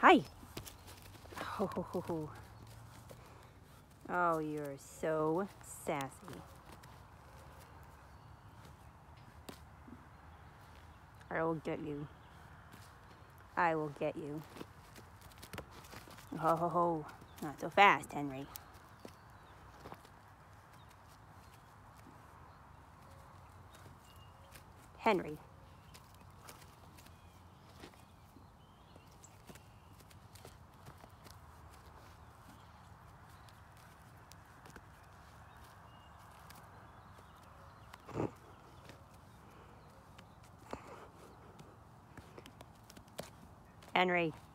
Hi. Ho, ho, ho, ho. Oh, you're so sassy. I will get you. I will get you. Ho, ho, ho. Not so fast, Henry. Henry. Henry.